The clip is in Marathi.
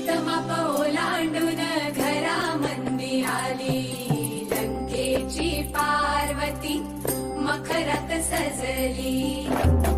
शतमाप ओलांडून घरामंदी आली, लंकेची पार्वती मखरात सजली.